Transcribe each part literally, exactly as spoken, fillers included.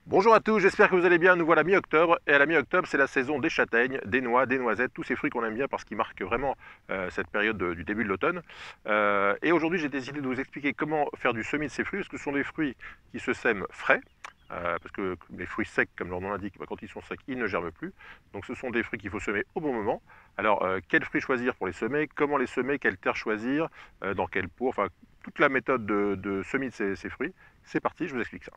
Bonjour à tous, j'espère que vous allez bien. Nous voilà mi-octobre et à la mi-octobre, c'est la saison des châtaignes, des noix, des noisettes, tous ces fruits qu'on aime bien parce qu'ils marquent vraiment euh, cette période de- du début de l'automne. Euh, et aujourd'hui, j'ai décidé de vous expliquer comment faire du semis de ces fruits parce que ce sont des fruits qui se sèment frais. Euh, parce que les fruits secs, comme leur nom l'indique, bah, quand ils sont secs, ils ne germent plus. Donc ce sont des fruits qu'il faut semer au bon moment. Alors, euh, quels fruits choisir pour les semer, comment les semer, quelle terre choisir, euh, dans quel pot, enfin, toute la méthode de, de semis de ces, ces fruits. C'est parti, je vous explique ça.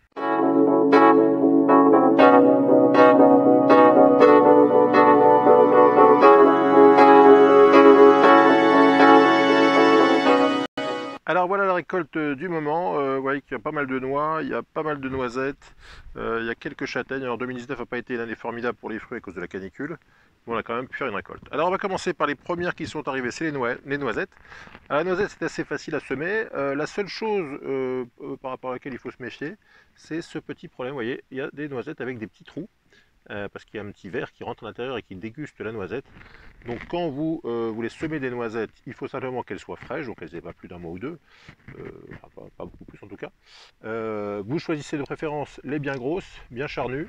Alors voilà la récolte euh, du moment. Euh, vous voyez qu'il y a pas mal de noix, il y a pas mal de noisettes, euh, il y a quelques châtaignes. Alors deux mille dix-neuf n'a pas été une année formidable pour les fruits à cause de la canicule, mais on a quand même pu faire une récolte. Alors on va commencer par les premières qui sont arrivées, c'est les, noix- les noisettes. Alors la noisette c'est assez facile à semer. Euh, la seule chose euh, euh, par rapport à laquelle il faut se méfier, c'est ce petit problème. Vous voyez, il y a des noisettes avec des petits trous. Euh, parce qu'il y a un petit verre qui rentre à l'intérieur et qui déguste la noisette. Donc quand vous euh, voulez semer des noisettes, il faut simplement qu'elles soient fraîches, donc elles n'aient pas plus d'un mois ou deux, euh, enfin, pas, pas beaucoup plus en tout cas. Euh, vous choisissez de préférence les bien grosses, bien charnues.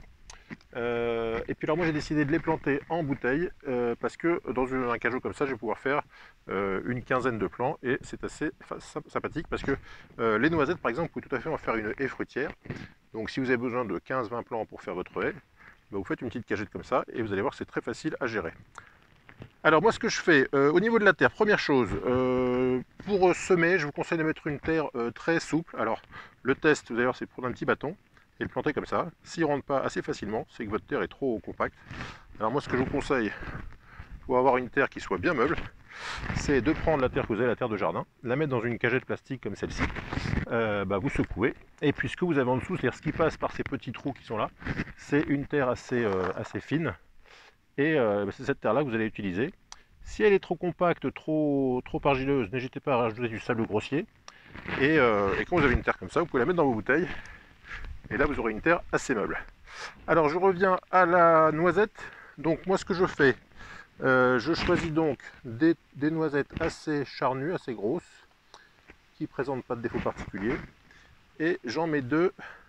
Euh, et puis alors moi j'ai décidé de les planter en bouteille euh, parce que dans un cajot comme ça je vais pouvoir faire euh, une quinzaine de plants et c'est assez sympathique parce que euh, les noisettes par exemple vous pouvez tout à fait en faire une haie fruitière. Donc si vous avez besoin de quinze vingt plants pour faire votre haie, bah, vous faites une petite cagette comme ça et vous allez voir que c'est très facile à gérer. Alors moi ce que je fais, euh, au niveau de la terre, première chose, euh, pour semer, je vous conseille de mettre une terre euh, très souple. Alors le test, vous allez voir, c'est de prendre un petit bâton et le planter comme ça. S'il ne rentre pas assez facilement, c'est que votre terre est trop compacte. Alors moi ce que je vous conseille, pour avoir une terre qui soit bien meuble, c'est de prendre la terre que vous avez, la terre de jardin, la mettre dans une cagette plastique comme celle-ci, euh, bah, vous secouez, et puis ce que vous avez en dessous, c'est-à-dire ce qui passe par ces petits trous qui sont là, c'est une terre assez, euh, assez fine, et euh, bah, c'est cette terre-là que vous allez utiliser. Si elle est trop compacte, trop, trop argileuse, n'hésitez pas à rajouter du sable grossier, et, euh, et quand vous avez une terre comme ça, vous pouvez la mettre dans vos bouteilles, et là vous aurez une terre assez meuble. Alors je reviens à la noisette, donc moi ce que je fais, euh, je choisis donc des, des noisettes assez charnues, assez grosses, qui ne présentent pas de défaut particulier, et j'en mets deux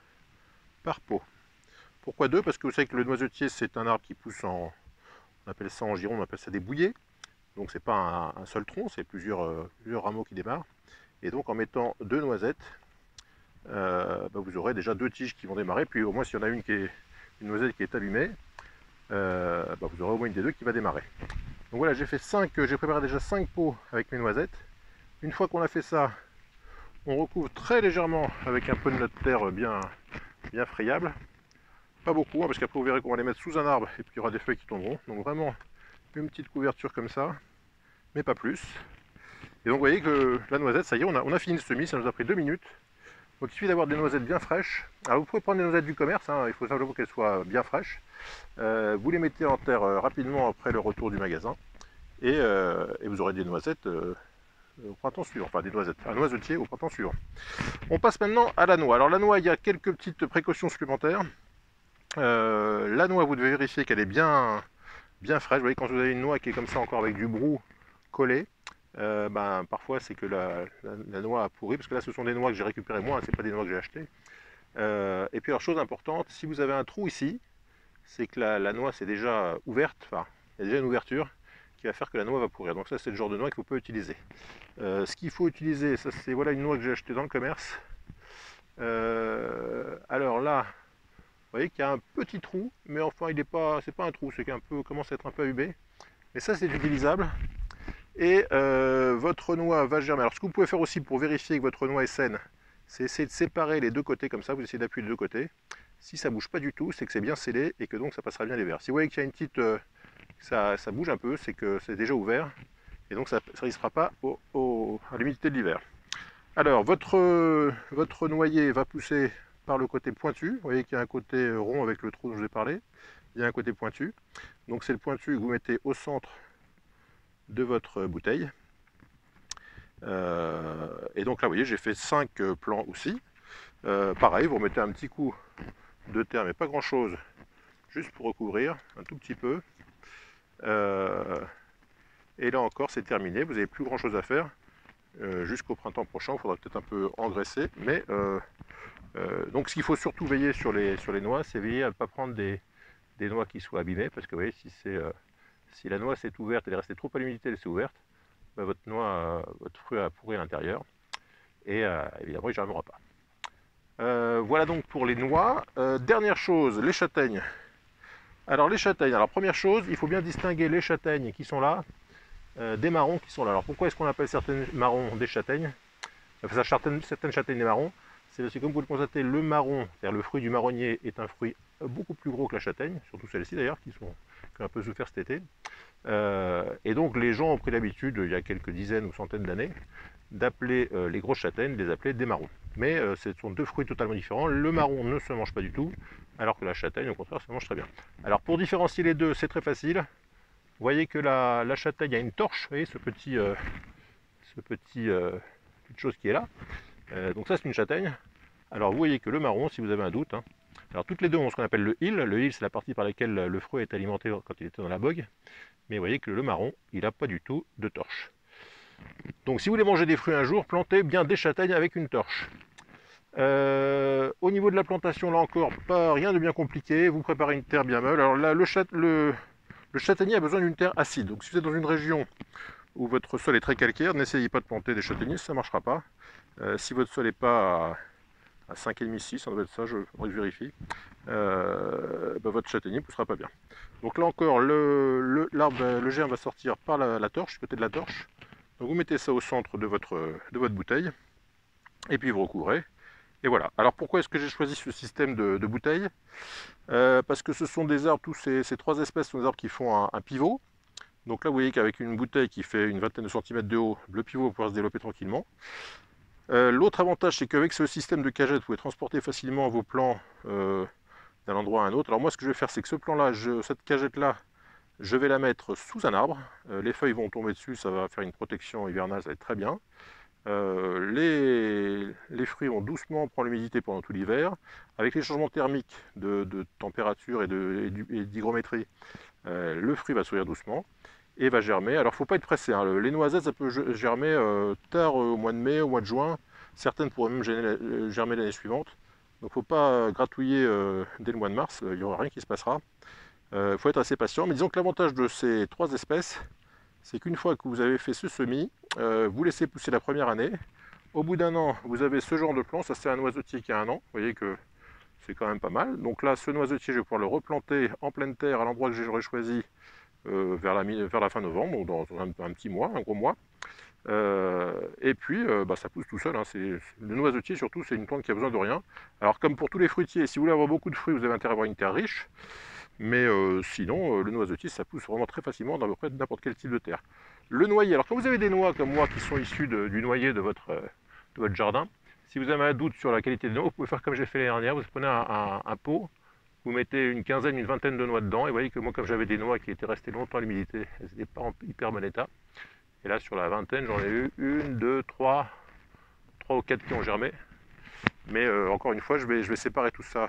par pot. Pourquoi deux? Parce que vous savez que le noisetier c'est un arbre qui pousse en, on appelle ça en giron, on appelle ça des bouillées, donc c'est pas un, un seul tronc, c'est plusieurs, euh, plusieurs rameaux qui démarrent, et donc en mettant deux noisettes, euh, bah vous aurez déjà deux tiges qui vont démarrer, puis au moins s'il y en a une qui est une noisette qui est allumée, euh, bah vous aurez au moins une des deux qui va démarrer. Donc voilà, j'ai fait cinq, j'ai préparé déjà cinq pots avec mes noisettes. Une fois qu'on a fait ça, on recouvre très légèrement avec un peu de notre terre bien, bien friable. Pas beaucoup, hein, parce qu'après vous verrez qu'on va les mettre sous un arbre et puis il y aura des feuilles qui tomberont. Donc vraiment une petite couverture comme ça, mais pas plus. Et donc vous voyez que la noisette, ça y est, on a, on a fini le semis, ça nous a pris deux minutes. Donc il suffit d'avoir des noisettes bien fraîches. Alors vous pouvez prendre des noisettes du commerce, hein, il faut simplement qu'elles soient bien fraîches. Euh, vous les mettez en terre euh, rapidement après le retour du magasin. Et, euh, et vous aurez des noisettes euh, au printemps suivant, enfin des noisettes, un noisetier au printemps suivant. On passe maintenant à la noix. Alors la noix, il y a quelques petites précautions supplémentaires. Euh, la noix, vous devez vérifier qu'elle est bien, bien fraîche. Vous voyez, quand vous avez une noix qui est comme ça encore avec du brou collé, euh, ben, parfois c'est que la, la, la noix a pourri, parce que là ce sont des noix que j'ai récupérées moi, hein, c'est pas des noix que j'ai achetées. Euh, et puis alors chose importante, si vous avez un trou ici, c'est que la, la noix c'est déjà ouverte, enfin il y a déjà une ouverture qui va faire que la noix va pourrir. Donc ça c'est le genre de noix qu'il faut pas utiliser. Euh, ce qu'il faut utiliser, ça c'est voilà une noix que j'ai achetée dans le commerce. Euh, alors là, vous voyez qu'il y a un petit trou, mais enfin il n'est pas, c'est pas un trou, c'est qu'un peu commence à être un peu abîmé. Mais ça c'est utilisable. Et euh, votre noix va germer. Alors ce que vous pouvez faire aussi pour vérifier que votre noix est saine, c'est essayer de séparer les deux côtés comme ça, vous essayez d'appuyer les deux côtés. Si ça bouge pas du tout, c'est que c'est bien scellé et que donc ça passera bien les verres. Si vous voyez qu'il y a une petite, euh, ça, ça bouge un peu, c'est que c'est déjà ouvert et donc ça ne résistera pas au, au, à l'humidité de l'hiver. Alors votre, votre noyer va pousser par le côté pointu. Vous voyez qu'il y a un côté rond avec le trou dont je vous ai parlé. Il y a un côté pointu. Donc c'est le pointu que vous mettez au centre de votre bouteille. Euh, et donc là, vous voyez, j'ai fait cinq plants aussi. Euh, pareil, vous remettez un petit coup de terre, mais pas grand-chose, juste pour recouvrir, un tout petit peu. Euh, et là encore, c'est terminé. Vous n'avez plus grand-chose à faire. Euh, Jusqu'au printemps prochain, il faudra peut-être un peu engraisser, mais euh, Euh, donc ce qu'il faut surtout veiller sur les, sur les noix, c'est veiller à ne pas prendre des, des noix qui soient abîmées, parce que vous voyez, si, euh, si la noix s'est ouverte, elle est restée trop à l'humidité, elle s'est ouverte, bah, votre noix, euh, votre fruit a pourri à l'intérieur, et euh, évidemment il ne germera pas. Euh, voilà donc pour les noix. Euh, dernière chose, les châtaignes. Alors les châtaignes, alors première chose, il faut bien distinguer les châtaignes qui sont là, euh, des marrons qui sont là. Alors pourquoi est-ce qu'on appelle certaines marrons des châtaignes? Enfin, certaines, certaines châtaignes des marrons, c'est parce que comme vous le constatez, le marron, c'est-à-dire le fruit du marronnier, est un fruit beaucoup plus gros que la châtaigne, surtout celles-ci d'ailleurs, qui, sont, qui ont un peu souffert cet été. Euh, et donc les gens ont pris l'habitude, il y a quelques dizaines ou centaines d'années, d'appeler euh, les grosses châtaignes, de les appeler des marrons. Mais euh, ce sont deux fruits totalement différents. Le marron ne se mange pas du tout, alors que la châtaigne, au contraire, se mange très bien. Alors pour différencier les deux, c'est très facile. Vous voyez que la, la châtaigne a une torche, vous voyez ce petit, euh, ce petit euh, petite chose qui est là. Euh, donc ça c'est une châtaigne. Alors vous voyez que le marron, si vous avez un doute, hein, alors toutes les deux ont ce qu'on appelle le hill. Le hill, c'est la partie par laquelle le fruit est alimenté quand il était dans la bogue. Mais vous voyez que le marron, il n'a pas du tout de torche. Donc si vous voulez manger des fruits un jour, plantez bien des châtaignes avec une torche. Euh, au niveau de la plantation, là encore, pas rien de bien compliqué. Vous préparez une terre bien molle. Alors là, le, châte, le, le châtaignier a besoin d'une terre acide. Donc si vous êtes dans une région où votre sol est très calcaire, n'essayez pas de planter des châtaigniers, ça ne marchera pas. Euh, si votre sol n'est pas à, à cinq virgule cinq six, ça doit être ça, je, je vérifie, euh, bah votre châtaignier ne poussera pas bien. Donc là encore, le, le, l'arbre, le germe va sortir par la, la torche, côté de la torche. Donc vous mettez ça au centre de votre, de votre bouteille, et puis vous recouvrez. Et voilà. Alors pourquoi est-ce que j'ai choisi ce système de, de bouteille? euh, Parce que ce sont des arbres, tous ces, ces trois espèces sont des arbres qui font un, un pivot. Donc là vous voyez qu'avec une bouteille qui fait une vingtaine de centimètres de haut, le pivot va pouvoir se développer tranquillement. Euh, L'autre avantage, c'est qu'avec ce système de cagette, vous pouvez transporter facilement vos plants euh, d'un endroit à un autre. Alors moi ce que je vais faire, c'est que ce plan-là, cette cagette-là, je vais la mettre sous un arbre. Euh, les feuilles vont tomber dessus, ça va faire une protection hivernale, ça va être très bien. Euh, les, les fruits vont doucement prendre l'humidité pendant tout l'hiver. Avec les changements thermiques de, de température et d'hygrométrie, euh, le fruit va sourire doucement et va germer. Alors il ne faut pas être pressé, hein. Les noisettes, ça peut germer euh, tard euh, au mois de mai, au mois de juin. Certaines pourraient même germer l'année suivante. Donc il ne faut pas gratouiller euh, dès le mois de mars, il n'y aura rien qui se passera. Il euh, faut être assez patient. Mais disons que l'avantage de ces trois espèces, c'est qu'une fois que vous avez fait ce semis, euh, vous laissez pousser la première année. Au bout d'un an, vous avez ce genre de plant. Ça, c'est un noisetier qui a un an. Vous voyez que c'est quand même pas mal. Donc là, ce noisetier, je vais pouvoir le replanter en pleine terre à l'endroit que j'aurais choisi euh, vers, la, vers la fin novembre, ou dans un, un petit mois, un gros mois. Euh, et puis, euh, bah, ça pousse tout seul. Hein. Le noisetier, surtout, c'est une plante qui a besoin de rien. Alors, comme pour tous les fruitiers, si vous voulez avoir beaucoup de fruits, vous avez intérêt à avoir une terre riche. Mais euh, sinon, euh, le noisetier, ça pousse vraiment très facilement dans à peu près n'importe quel type de terre. Le noyer, alors quand vous avez des noix comme moi qui sont issues de, du noyer de votre, euh, de votre jardin, si vous avez un doute sur la qualité des noix, vous pouvez faire comme j'ai fait l'année dernière, vous prenez un, un, un pot, vous mettez une quinzaine, une vingtaine de noix dedans, et vous voyez que moi comme j'avais des noix qui étaient restées longtemps à l'humidité, elles n'étaient pas en hyper bon état. Et là sur la vingtaine, j'en ai eu une, deux, trois, trois ou quatre qui ont germé. Mais euh, encore une fois, je vais, je vais séparer tout ça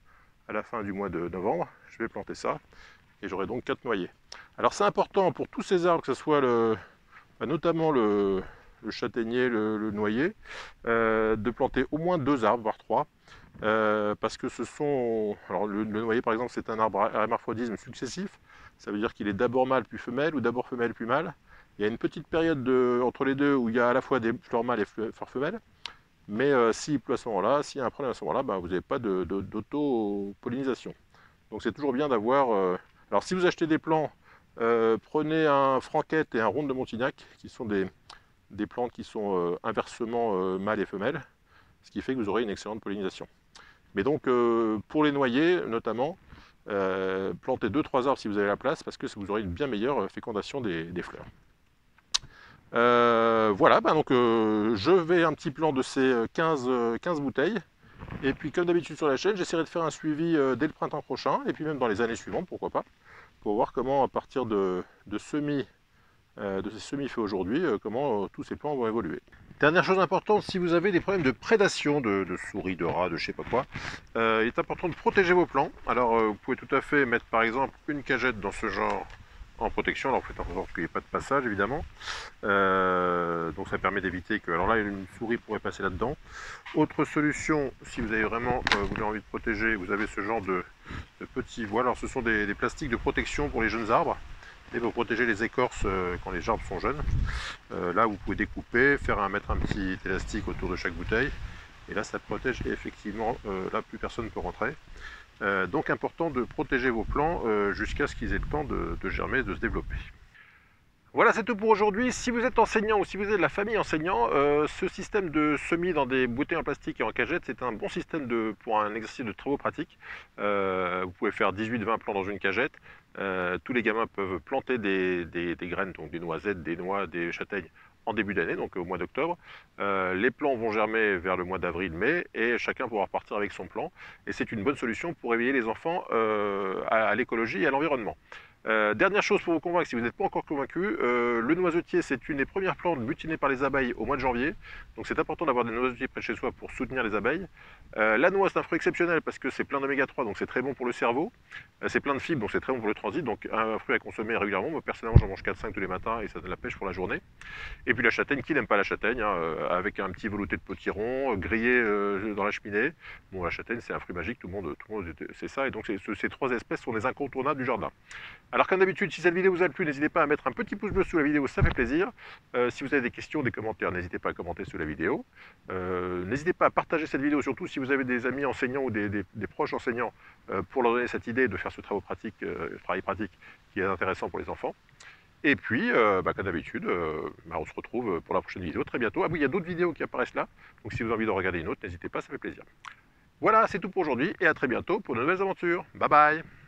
à la fin du mois de novembre. Je vais planter ça et j'aurai donc quatre noyers. Alors c'est important pour tous ces arbres, que ce soit le, notamment le, le châtaignier, le, le noyer, euh, de planter au moins deux arbres, voire trois, euh, parce que ce sont... Alors le, le noyer par exemple, c'est un arbre à hermaphrodisme successif, ça veut dire qu'il est d'abord mâle puis femelle, ou d'abord femelle puis mâle. Il y a une petite période de, entre les deux où il y a à la fois des fleurs mâles et fleurs femelles. Mais euh, s'il pleut à ce moment-là, s'il y a un problème à ce moment-là, bah, vous n'avez pas d'auto-pollinisation. Donc c'est toujours bien d'avoir... Euh... Alors si vous achetez des plants, euh, prenez un franquette et un ronde de Montignac, qui sont des, des plantes qui sont euh, inversement euh, mâles et femelles, ce qui fait que vous aurez une excellente pollinisation. Mais donc euh, pour les noyers notamment, euh, plantez deux trois arbres si vous avez la place, parce que vous aurez une bien meilleure fécondation des, des fleurs. Euh, voilà, bah donc euh, je vais un petit plan de ces quinze, quinze bouteilles. Et puis comme d'habitude sur la chaîne, j'essaierai de faire un suivi euh, dès le printemps prochain, et puis même dans les années suivantes, pourquoi pas, pour voir comment à partir de, de semis, euh, de ces semis faits aujourd'hui, euh, comment euh, tous ces plants vont évoluer. Dernière chose importante, si vous avez des problèmes de prédation, de, de souris, de rats, de je sais pas quoi, euh, il est important de protéger vos plants. Alors euh, vous pouvez tout à fait mettre par exemple une cagette dans ce genre en protection. Alors faites en sorte qu'il n'y ait pas de passage évidemment. Euh, donc ça permet d'éviter que... Alors là, une souris pourrait passer là-dedans. Autre solution, si vous avez vraiment euh, vous avez envie de protéger, vous avez ce genre de, de petits voiles. Alors ce sont des, des plastiques de protection pour les jeunes arbres. Et pour protéger les écorces euh, quand les arbres sont jeunes. Euh, là, vous pouvez découper, faire un, mettre un petit élastique autour de chaque bouteille. Et là, ça protège et effectivement, euh, là, plus personne ne peut rentrer. Euh, donc, important de protéger vos plants euh, jusqu'à ce qu'ils aient le temps de, de germer, de se développer. Voilà, c'est tout pour aujourd'hui. Si vous êtes enseignant ou si vous êtes de la famille enseignant, euh, ce système de semis dans des bouteilles en plastique et en cagette, c'est un bon système de, pour un exercice de travaux pratiques. Euh, vous pouvez faire dix-huit vingt plants dans une cagette. Euh, tous les gamins peuvent planter des, des, des graines, donc des noisettes, des noix, des châtaignes en début d'année, donc au mois d'octobre. Euh, les plants vont germer vers le mois d'avril-mai et chacun pourra repartir avec son plant. Et c'est une bonne solution pour éveiller les enfants euh, à, à l'écologie et à l'environnement. Euh, dernière chose pour vous convaincre, si vous n'êtes pas encore convaincu, euh, le noisetier c'est une des premières plantes butinées par les abeilles au mois de janvier. Donc c'est important d'avoir des noisetiers près de chez soi pour soutenir les abeilles. Euh, la noix c'est un fruit exceptionnel parce que c'est plein d'oméga trois, donc c'est très bon pour le cerveau. Euh, c'est plein de fibres, donc c'est très bon pour le transit. Donc un fruit à consommer régulièrement. Moi personnellement j'en mange quatre cinq tous les matins et ça donne la pêche pour la journée. Et puis la châtaigne, qui n'aime pas la châtaigne, hein, euh, avec un petit velouté de potiron, euh, grillé euh, dans la cheminée. Bon, la châtaigne c'est un fruit magique, tout le monde, tout le monde c'est ça. Et donc ces trois espèces sont des incontournables du jardin. Alors comme d'habitude, si cette vidéo vous a plu, n'hésitez pas à mettre un petit pouce bleu sous la vidéo, ça fait plaisir. Euh, si vous avez des questions, des commentaires, n'hésitez pas à commenter sous la vidéo. Euh, n'hésitez pas à partager cette vidéo, surtout si vous avez des amis enseignants ou des, des, des proches enseignants, euh, pour leur donner cette idée de faire ce travail pratique, euh, travail pratique qui est intéressant pour les enfants. Et puis, euh, bah, comme d'habitude, euh, bah, on se retrouve pour la prochaine vidéo très bientôt. Ah oui, il y a d'autres vidéos qui apparaissent là, donc si vous avez envie de regarder une autre, n'hésitez pas, ça fait plaisir. Voilà, c'est tout pour aujourd'hui, et à très bientôt pour de nouvelles aventures. Bye bye!